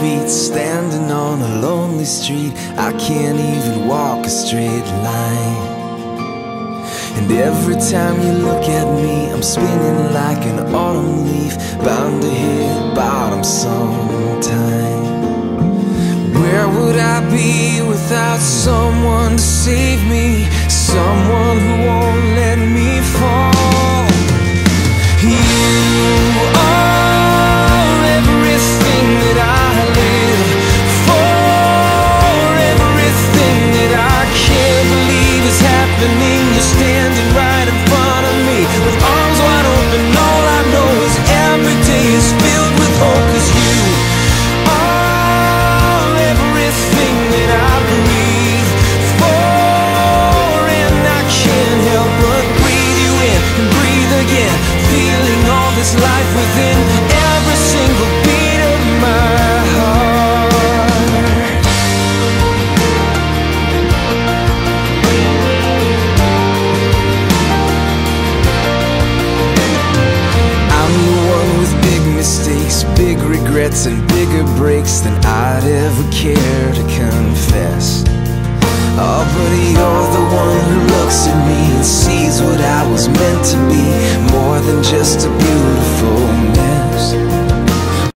feet, standing on a lonely street. I can't even walk a straight line. And every time you look at me, I'm spinning like an autumn leaf, bound to hit bottom sometime. Where would I be without someone to save me? Someone who won't let me fall. You are everything that I live for, everything that I can't believe is happening. You're standing right in front of me with arms wide open. All I know is every day is filled with hope, 'cause you are everything that I breathe for, and I can't help but breathe you in and breathe again, feeling all this life within every single beat of my heart. I'm the one with big mistakes, big regrets, and bigger breaks than I'd ever care to confess. Oh, but you're the one who looks at me and sees what I was meant to be, more than just a beautiful mess.